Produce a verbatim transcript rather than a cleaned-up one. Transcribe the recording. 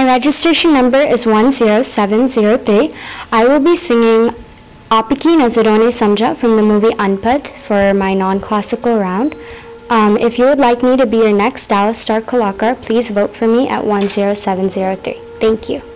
registration number is one zero seven zero three. I will be singing Apiki Nazarone Samja from the movie Anpad for my non-classical round. Um, if you would like me to be your next Dallas Star Kalakar, please vote for me at one zero seven zero three. Thank you.